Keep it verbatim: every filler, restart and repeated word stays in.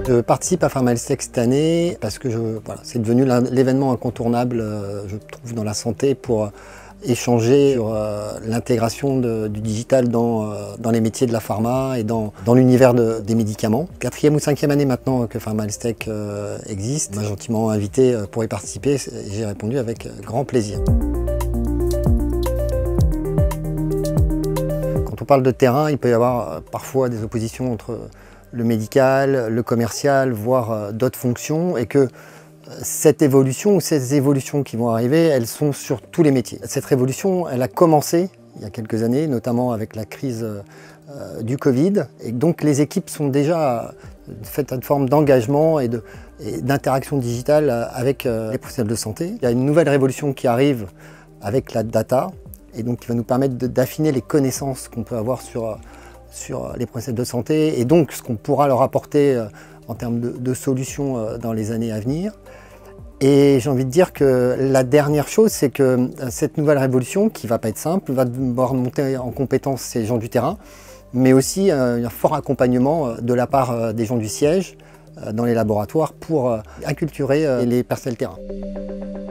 Je participe à Pharma Health Tech cette année parce que je, voilà, c'est devenu l'événement incontournable, je trouve, dans la santé pour échanger sur euh, l'intégration du digital dans, euh, dans les métiers de la pharma et dans, dans l'univers de, des médicaments. Quatrième ou cinquième année maintenant que Pharma Health Tech euh, existe. On m'a gentiment invité pour y participer et j'ai répondu avec grand plaisir. Quand on parle de terrain, il peut y avoir parfois des oppositions entre le médical, le commercial, voire d'autres fonctions, et que cette évolution ou ces évolutions qui vont arriver, elles sont sur tous les métiers. Cette révolution, elle a commencé il y a quelques années, notamment avec la crise euh, du Covid, et donc les équipes sont déjà faites à une forme d'engagement et d'interaction digitale avec euh, les professionnels de santé. Il y a une nouvelle révolution qui arrive avec la data, et donc qui va nous permettre d'affiner les connaissances qu'on peut avoir sur sur les professionnels de santé et donc ce qu'on pourra leur apporter en termes de, de solutions dans les années à venir. Et j'ai envie de dire que la dernière chose, c'est que cette nouvelle révolution, qui ne va pas être simple, va devoir monter en compétence ces gens du terrain, mais aussi un fort accompagnement de la part des gens du siège dans les laboratoires pour acculturer les personnels terrain.